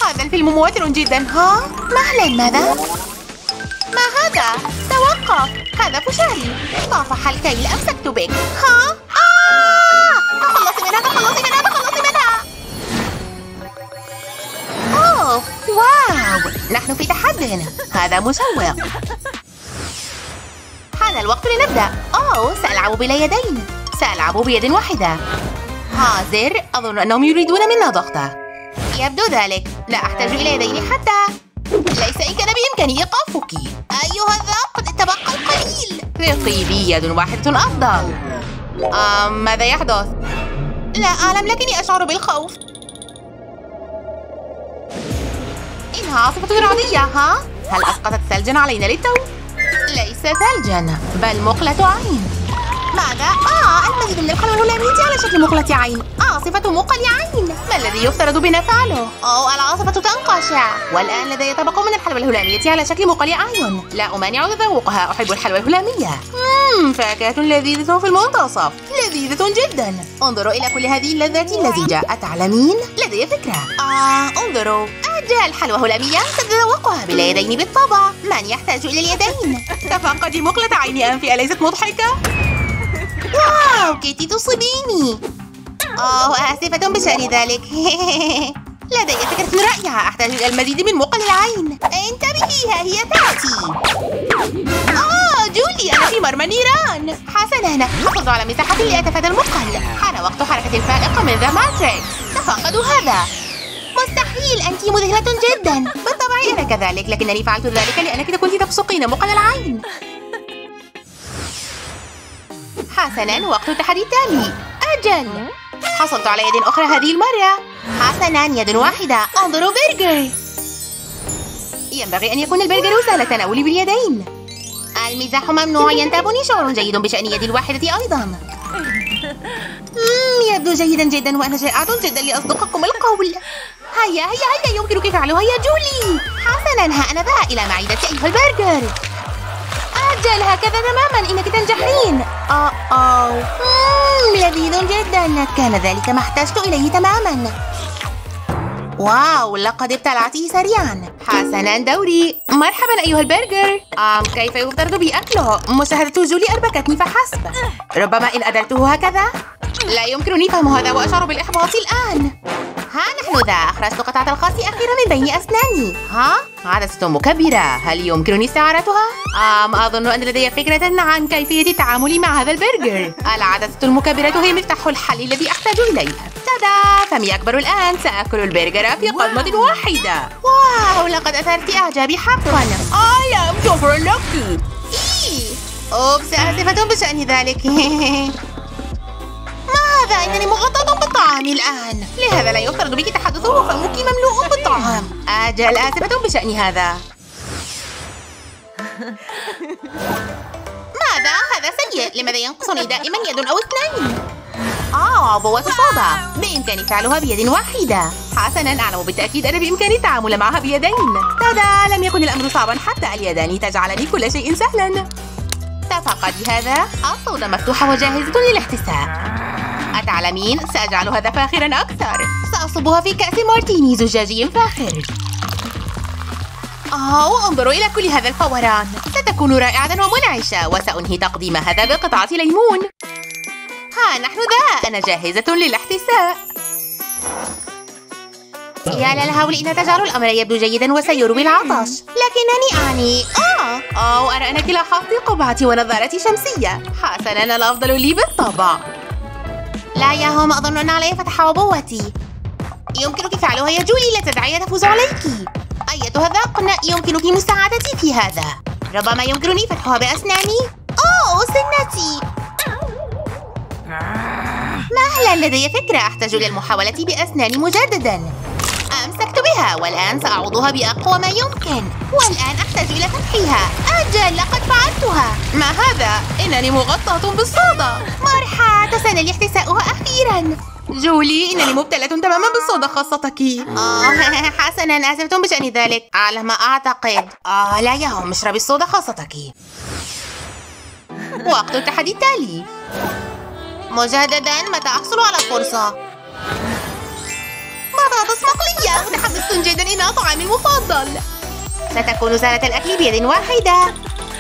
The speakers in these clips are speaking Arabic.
هذا الفيلم موتر جدا. ها؟ مهلا، ماذا؟ ما هذا؟ توقف، هذا فشاري. طافح الكيل، أمسكت بك. ها؟ تخلصي منها، تخلصي منها، تخلصي منها. أوه، واو، نحن في تحد. هذا مشوق. حان الوقت لنبدأ. أوه، سألعب بلا يدين. سألعب بيد واحدة. حاضر، أظن أنهم يريدون منا ضغطه. يبدو ذلك. لا أحتاج إلى يدين حتى. ليس إن كان بإمكاني إيقافك. أيها الذئب، تبقى القليل. رقيبي، يد واحدة أفضل. ماذا يحدث؟ لا أعلم، لكني أشعر بالخوف. إنها عاصفة رعدية. ها؟ هل أسقطت ثلجا علينا للتو؟ ليس ثلجا، بل مقلة عين. ماذا؟ المزيد من الحلوى الهلامية على شكل مقلة عين. عاصفة مقل عين. ما الذي يفترض بنا فعله؟ العاصفة تنقشع. والآن لدي طبق من الحلوى الهلامية على شكل مقل عين. لا أمانع تذوقها، أحب الحلوى الهلامية. فاكهة لذيذة في المنتصف. لذيذة جدا. انظروا إلى كل هذه اللذات اللذيذة. أتعلمين؟ لدي فكرة. انظروا. أجل، حلوى هلامية تتذوقها بلا يدين بالطبع. من يحتاج إلى اليدين؟ تفقدي مقلة عين أنفي، أليست مضحكة؟ واو، كيتي تصيبيني. آسفة بشأن ذلك. لدي فكرة رائعة. أحتاج إلى المزيد من مقل العين. انتبهي، ها هي تأتي. جولي، أنا في مرمى النيران. حسناً، حصلت على مساحة لأتفادى المقل. حان وقت حركة فائقة من ذا ماتريكس. تفقدوا هذا. مستحيل، أنت مذهلة جدا. بالطبع أنا كذلك، لكنني فعلت ذلك لأنك كنت تفسقين مقل العين. حسناً، وقت التحدي التالي. أجل، حصلت على يد أخرى هذه المرة. حسناً، يد واحدة. انظروا، برجر. ينبغي أن يكون البرجر سهل التناول باليدين. المزاح ممنوع. ينتابني شعور جيد بشأن يدي الواحدة أيضاً. يبدو جيداً جداً، وأنا جائعة جداً لأصدقكم القول. هيا هيا هيا، يمكنك فعلها يا جولي. حسناً، ها أنا ذا إلى معدتي أيها البرجر. أجل، هكذا تماماً، إنك تنجحين. لذيذ جداً. كان ذلك ما احتجت إليه تماماً. واو، لقد ابتلعته سريعاً. حسناً، دوري. مرحباً أيها البرجر. كيف يفترض بي أكله؟ مشاهدة جولي أربكتني فحسب. ربما إن أدرته هكذا. لا يمكنني فهم هذا، وأشعر بالإحباط الآن. ها نحن ذا. أخرجت قطعة الخاص أخيراً من بين أسناني. عدسة مكبرة. هل يمكنني استعارتها؟ أظن أن لدي فكرة عن كيفية التعامل مع هذا البرجر. العدسة المكبرة هي مفتاح الحل الذي أحتاج إليه. تادا، فمي أكبر الآن. سأكل البرجر في قدمة واحدة. واو، لقد أثرت إعجابي حقاً. لم تفر لك. أوبس، آسفة بشأن ذلك. ما هذا؟ إنني مغطاة بالطعام الآن. لهذا لا يفترض بك تحدث، وفمك مملوء بالطعام. أجل، آسفة بشأن هذا. ماذا؟ هذا سيء. لماذا ينقصني دائما يد أو اثنين؟ عبوة صودا. بإمكاني فعلها بيد واحدة. حسناً، أعلم بالتأكيد أن بإمكاني التعامل معها بيدين. تادا، لم يكن الأمر صعباً، حتى اليدان تجعلني كل شيء سهلاً. تفقدي هذا. الصودا مفتوحة وجاهزة للاحتساء. أتعلمين، سأجعل هذا فاخراً أكثر. سأصبها في كأس مارتيني زجاجي فاخر. انظروا إلى كل هذا الفوران. ستكون رائعة ومنعشة، وسأنهي تقديم هذا بقطعة ليمون. ها نحن ذا. أنا جاهزة للاحتساء. يا للهول، إن تجعل الأمر يبدو جيداً وسيروي العطش. لكنني أعني أرى أنك لاحظت قبعتي ونظارتي شمسية. حسناً، الأفضل لي بالطبع. لا يا هم، أظن أن علي فتح عبوتي. يمكنك فعلها يا جولي، لا تدعي تفوز عليك. أيتها الذقن، يمكنك مساعدتي في هذا. ربما يمكنني فتحها بأسناني. سنتي. مهلا، لدي فكرة. أحتاج للمحاولة بأسناني مجددا. أمسكت بها، والآن سأعوضها بأقوى ما يمكن. والآن أحتاج إلى فتحها. أجل، لقد فعلتها. ما هذا؟ إنني مغطاة بالصودا. مرحى، تسنى لي احتساؤها أخيرا. جولي، إنني مبتلة تماما بالصودا خاصتك. حسنا، آسفة بشأن ذلك. على ما أعتقد. لا يا هم، اشربي الصودا خاصتك. وقت التحدي التالي. مجددا، متى أحصل على الفرصة؟ بطاطس مقلية. متحمس جدا، إنها طعامي المفضل. ستكون سهلة الأكل بيد واحدة.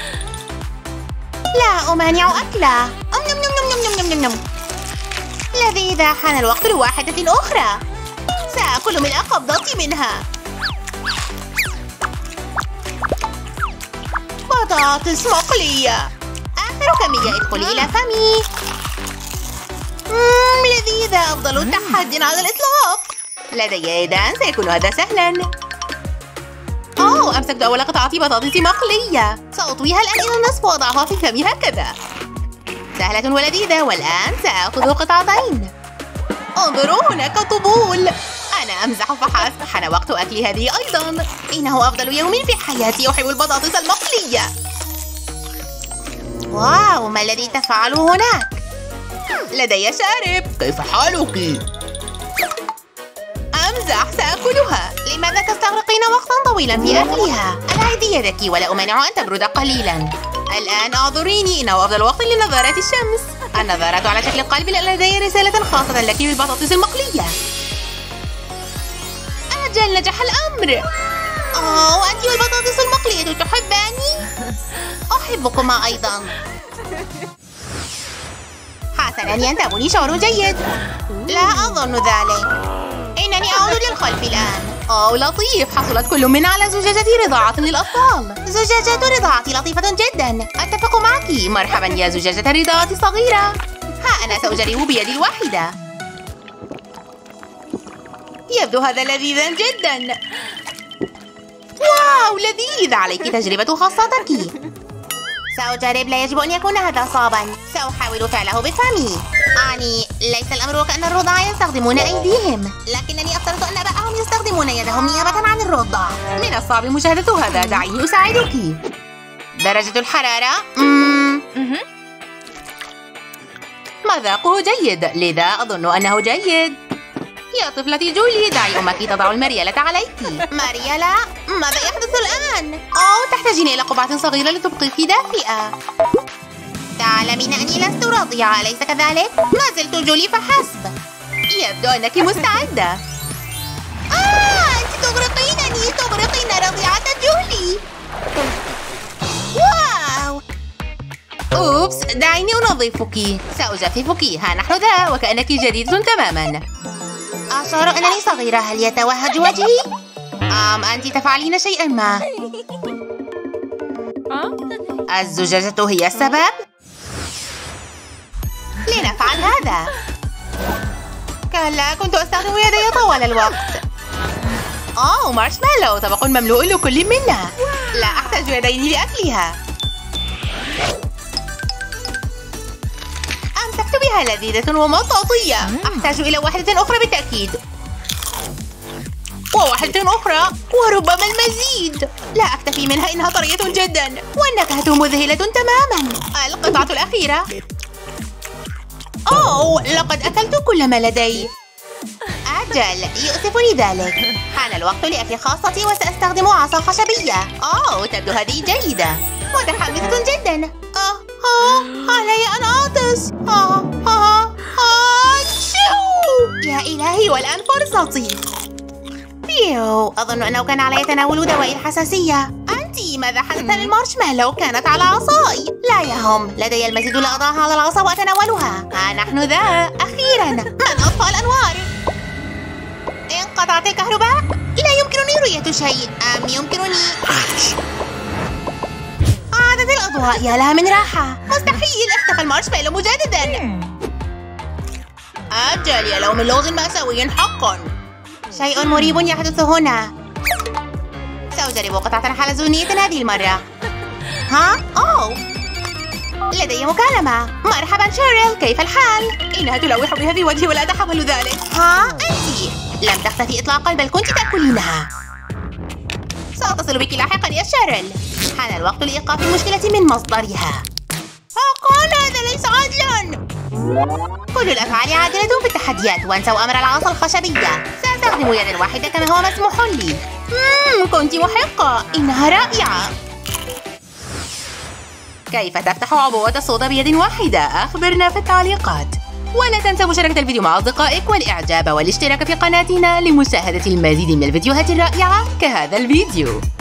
لا أمانع أكله. نم نم نم نم نم نم. لذيذة. حان الوقت لواحدة أخرى. سأكل ملء قبضتي منها. بطاطس مقلية. آخر كمية ادخلي إلى فمي. لذيذة. أفضل تحدي على الإطلاق. لدي يدان. سيكون هذا سهلا. أمسكت أول قطعة بطاطس مقلية. سأطويها الآن إلى النصف وأضعها في فمي هكذا. سهلة ولذيذة. والآن سأخذ قطعتين. انظروا هناك طبول. أنا أمزح فحسب. حان وقت أكل هذه أيضا. إنه أفضل يوم في حياتي. أحب البطاطس المقلية. واو، ما الذي تفعله هناك؟ لدي شارب. كيف حالك؟ أمزح. سأكلها. لماذا تستغرقين وقتا طويلا في أكلها؟ ألعبي يدك ولا أمانع أن تبرد قليلا. الآن أعذريني. إنه أفضل وقت لنظارات الشمس. النظارات على شكل قلب. لدي رسالة خاصة لك بالبطاطس المقلية. أجل، نجح الأمر. أنت والبطاطس المقلية تحباني؟ أحبكما أيضا. حسناً، ينتابني شعور جيد. لا أظن ذلك. إنني أعود للخلف الآن. لطيف. حصلت كل منا على زجاجة رضاعة للأطفال. زجاجة رضاعتي لطيفة جدا. أتفق معك. مرحبا يا زجاجة رضاعة صغيرة. ها أنا سأجرب بيدي الواحدة. يبدو هذا لذيذا جدا. واو، لذيذ. عليك تجربة خاصتك. سأجرب. لا يجب أن يكون هذا صعبا. سأحاول فعله بفمي. ليس الأمر وكأن الرضع يستخدمون أيديهم، لكنني أفترض أن آباءهم يستخدمون يدهم نيابة عن الرضع. من الصعب مشاهدة هذا. دعيني أساعدك. درجة الحرارة. مذاقه جيد، لذا أظن أنه جيد. يا طفلتي جولي، دعي أمك تضع المريالة عليك. مريالة؟ ماذا يحدث الآن؟ تحتاجين إلى قبعة صغيرة لتبقيك دافئة. تعلمين أني لست راضية، أليس كذلك؟ ما زلت جولي فحسب. يبدو أنك مستعدة. أنت تغرقينني. تغرقين رضيعة جولي. واو. أوبس، دعيني أنظفك. سأجففك. ها نحن ذا وكأنك جديدة تماما. أشعر أنني صغيرة. هل يتوهج وجهي؟ أنت تفعلين شيئا ما. الزجاجة هي السبب؟ لنفعل هذا. كلا، كنت أستخدم يدي طوال الوقت. مارشميلو، طبق مملوء لكل منا. لا أحتاج يدين لأكلها. أمسكت بها لذيذة ومطاطية. أحتاج إلى واحدة أخرى بالتأكيد. وواحدة أخرى، وربما المزيد. لا أكتفي منها، إنها طرية جدا والنكهة مذهلة تماما. القطعة الأخيرة. لقد أكلت كل ما لدي. أجل، يؤسفني ذلك. حان الوقت لأكل خاصتي وسأستخدم عصا خشبية. تبدو هذه جيدة. متحمسة جدا. علي أن أعطس. يا إلهي، والآن فرصتي. أظن أنه كان علي تناول دواء الحساسية. ماذا حدث للمارشميلو؟ كانت على عصاي. لا يهم، لدي المزيد. لأضعها على العصا وأتناولها. نحن ذا. أخيرا. من أطفأ الأنوار؟ انقطعت الكهرباء. لا يمكنني رؤية شيء. يمكنني. عادت الأضواء. يا لها من راحة. مستحيل. اختفى المارشميلو مجددا. أجل، يا لو من لغز مأساوي حقا. شيء مريب يحدث هنا. سأجرب قطعة حلزونية هذه المرة. لدي مكالمة. مرحبا شيريل، كيف الحال؟ إنها تلوح بها في وجهي ولا أتحمل ذلك. أنت لم تختفي إطلاقا، بل كنت تأكلينها. سأتصل بك لاحقا يا شيريل. حان الوقت لإيقاف المشكلة من مصدرها. قال هذا ليس عادلا. كل الأفعال عادلة في التحديات، وانسوا أمر العصا الخشبية. سأستخدم يدا واحدة كما هو مسموح لي. كنت محقة. إنها رائعة. كيف تفتح عبوة الصودا بيد واحدة؟ أخبرنا في التعليقات. ولا تنسوا مشاركة الفيديو مع أصدقائك والإعجاب والاشتراك في قناتنا لمشاهدة المزيد من الفيديوهات الرائعة كهذا الفيديو.